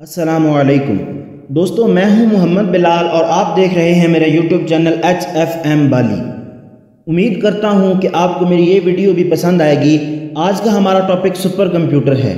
السلام علیکم دوستو، میں ہوں محمد بلال اور آپ دیکھ رہے ہیں میرا یوٹیوب چینل HFM بالی۔ امید کرتا ہوں کہ آپ کو میری یہ ویڈیو بھی پسند آئے گی۔ آج کا ہمارا ٹاپک سپر کمپیوٹر ہے۔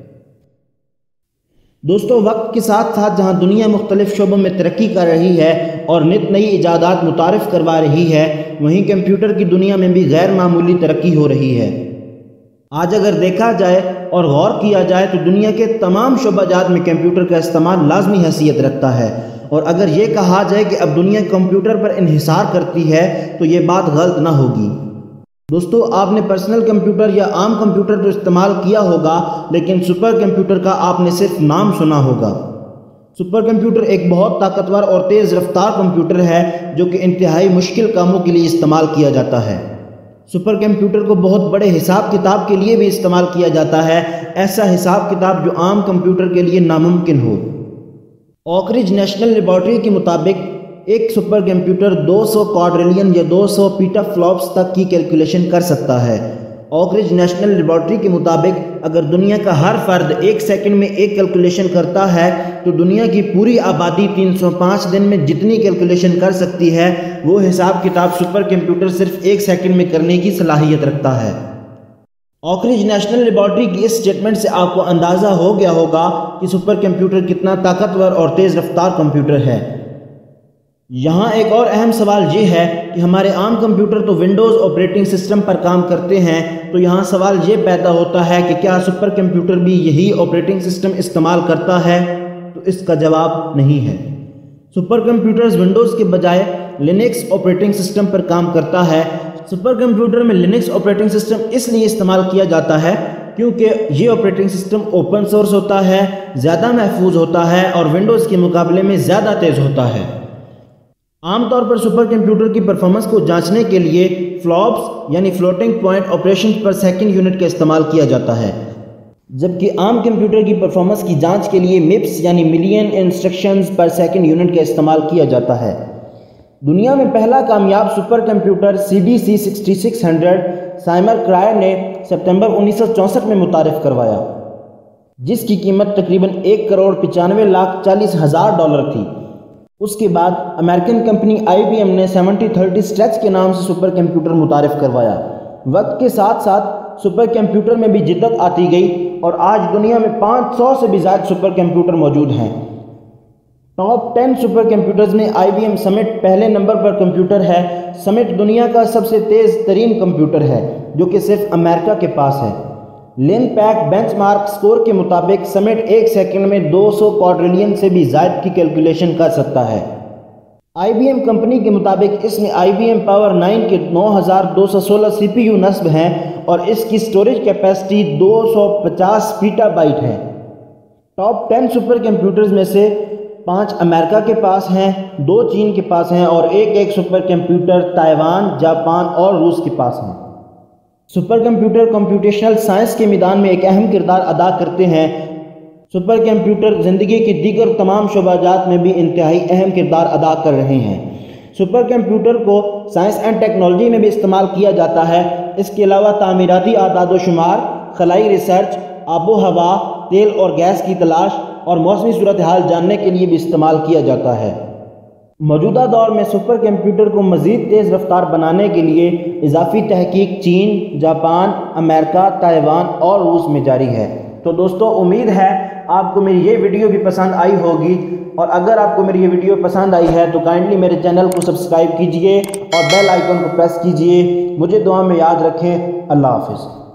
دوستو، وقت کے ساتھ ساتھ جہاں دنیا مختلف شعبوں میں ترقی کر رہی ہے اور نت نئی ایجادات متعارف کروا رہی ہے، وہیں کمپیوٹر کی دنیا میں بھی غیر معمولی ترقی ہو رہی ہے۔ آج اگر دیکھا جائے اور غور کیا جائے تو دنیا کے تمام شعبہ جات میں کمپیوٹر کا استعمال لازمی حیثیت رکھتا ہے، اور اگر یہ کہا جائے کہ اب دنیا کمپیوٹر پر انحصار کرتی ہے تو یہ بات غلط نہ ہوگی۔ دوستو، آپ نے پرسنل کمپیوٹر یا عام کمپیوٹر تو استعمال کیا ہوگا، لیکن سپر کمپیوٹر کا آپ نے صرف نام سنا ہوگا۔ سپر کمپیوٹر ایک بہت طاقتور اور تیز رفتار کمپیوٹر ہے جو کہ انتہائی مشکل کاموں کے لیے استعمال کیا جاتا ہے۔ سپر کمپیوٹر کو بہت بڑے حساب کتاب کے لیے بھی استعمال کیا جاتا ہے، ایسا حساب کتاب جو عام کمپیوٹر کے لیے ناممکن ہو۔ اوک رج نیشنل لیبارٹری کے مطابق ایک سپر کمپیوٹر 200 کوادریلین یا 200 پیٹا فلاپس تک کی کیلکولیشن کر سکتا ہے۔ اوک رج نیشنل لیبارٹری کے مطابق اگر دنیا کا ہر فرد ایک سیکنڈ میں ایک کیلکولیشن کرتا ہے تو دنیا کی پوری آبادی 305 دن میں جتنی کیلکولیشن کر سکتی ہے، وہ حساب کتاب سپر کمپیوٹر صرف ایک سیکنڈ میں کرنے کی صلاحیت رکھتا ہے۔ اوک رج نیشنل لیبارٹری کی اس سٹیٹمنٹ سے آپ کو اندازہ ہو گیا ہوگا کہ سپر کمپیوٹر کتنا طاقتور اور تیز رفتار کمپیوٹر ہے۔ یہاں ایک اور اہم سوال یہ ہے کہ ہمارے عام کمپیوٹر تو ونڈوز آپریٹنگ سسٹم پر کام کرتے ہیں، تو یہاں سوال یہ پیدا ہوتا ہے کہ کیا سپر کمپیوٹر بھی یہی آپریٹنگ سسٹم استعمال کرتا ہے؟ تو اس کا جواب نہیں ہے۔ سپر کمپیوٹرز ونڈوز کے بجائے لینکس آپریٹنگ سسٹم پر کام کرتا ہے۔ سپر کمپیوٹر میں لینکس آپریٹنگ سسٹم اس لیے استعمال کیا جاتا ہے کیونکہ یہ آپریٹنگ سسٹم اوپن سورس ہوتا ہے، زیادہ محفوظ ہوتا ہے اور ونڈوز کے مقابلے میں زیادہ تیز ہوتا ہے۔ عام طور پر سپر کمپیوٹر کی پرفارمنس کو جانچنے کے لیے فلاپس یعنی floating point operation per second unit کا استعمال کیا جاتا ہے، جبکہ عام کمپیوٹر کی پرفارمنس کی جانچ کے لیے مپس یعنی million instructions per second unit کا استعمال کیا جاتا ہے۔ دنیا میں پہلا کامیاب super computer CDC 6600 Seymour Cray نے ستمبر 1964 میں متعارف کروایا، جس کی قیمت تقریباً $1,95,40,000 تھی۔ اس کے بعد امریکن کمپنی IBM نے 7030 اسٹریچ کے نام سے سپر کمپیوٹر متعارف کروایا۔ وقت کے ساتھ ساتھ سپر کمپیوٹر میں بھی جدت آتی گئی اور آج دنیا میں 500 سے بھی زائد سپر کمپیوٹر موجود ہیں۔ ٹاپ 10 سپر کمپیوٹرز میں IBM سمٹ پہلے نمبر پر کمپیوٹر ہے۔ سمٹ دنیا کا سب سے تیز ترین کمپیوٹر ہے جو کہ صرف امریکہ کے پاس ہے۔ LINPACK benchmark score کے مطابق سمٹ ایک سیکنڈ میں 200 کوادریلین سے بھی زائد کی کیلکولیشن کر سکتا ہے۔ IBM کمپنی کے مطابق اس میں IBM پاور 9 کے 9216 CPU نصب ہیں اور اس کی سٹوریج کیپیسٹی 250 پیٹا بائٹ ہے۔ ٹاپ 10 سپر کمپیوٹرز میں سے 5 امریکہ کے پاس ہیں، 2 چین کے پاس ہیں اور ایک سپر کمپیوٹر تائیوان، جاپان اور روس کے پاس ہیں۔ سپر کمپیوٹر کمپیوٹیشنل سائنس کے میدان میں ایک اہم کردار ادا کرتے ہیں۔ سپر کمپیوٹر زندگی کی دیگر تمام شعبہ جات میں بھی انتہائی اہم کردار ادا کر رہے ہیں۔ سپر کمپیوٹر کو سائنس اینڈ ٹیکنالوجی میں بھی استعمال کیا جاتا ہے۔ اس کے علاوہ تعمیراتی اعداد و شمار، خلائی ریسرچ، آب و ہوا، تیل اور گیس کی تلاش اور موسمی صورتحال جاننے کے لیے بھی استعمال کیا جاتا ہے۔ موجودہ دور میں سپر کمپیوٹر کو مزید تیز رفتار بنانے کے لیے اضافی تحقیق چین، جاپان، امریکہ، تائیوان اور روس میں جاری ہے۔ تو دوستو، امید ہے آپ کو میری یہ ویڈیو بھی پسند آئی ہوگی، اور اگر آپ کو میری یہ ویڈیو پسند آئی ہے تو کائنڈلی میرے چینل کو سبسکرائب کیجئے اور بیل آئیکن کو پریس کیجئے۔ مجھے دعا میں یاد رکھیں۔ اللہ حافظ۔